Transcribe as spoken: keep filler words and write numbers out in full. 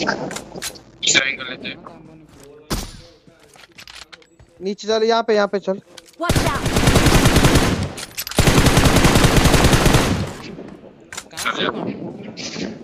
Driving कर लेते हैं। नीचे चल, यहाँ पे यहाँ पे चल। Watch out! कहाँ से?